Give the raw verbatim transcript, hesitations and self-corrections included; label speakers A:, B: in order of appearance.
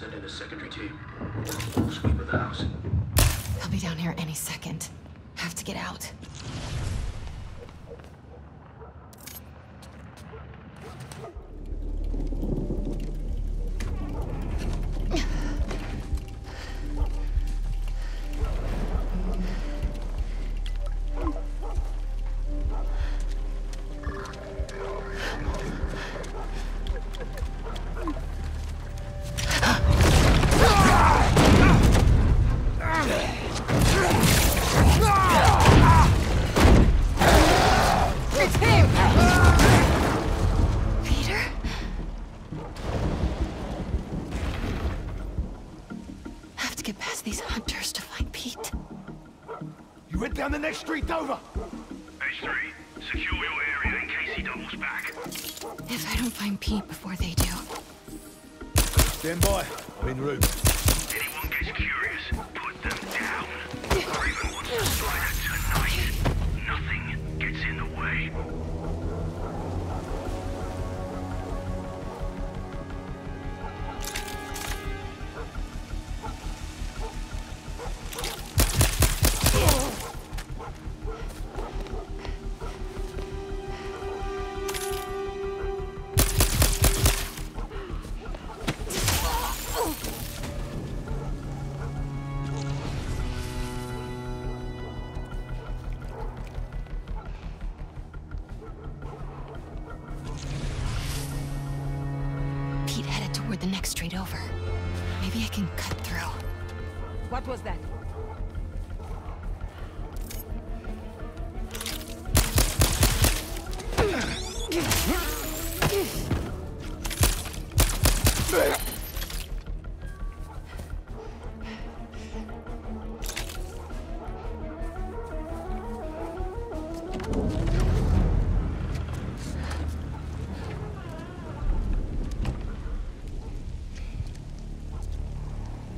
A: Send in a secondary team. Sweep of the house.
B: They'll be down here any second. Have to get out.
C: Down the next street over!
D: H three, secure your area in case he doubles back.
B: If I don't find Pete before they do.
C: Stand by. I'm en route.
D: Anyone gets curious, put them down. Craven wants to slide it tonight. Nothing gets in the way.
B: The next street over. Maybe I can cut through.
E: What was that?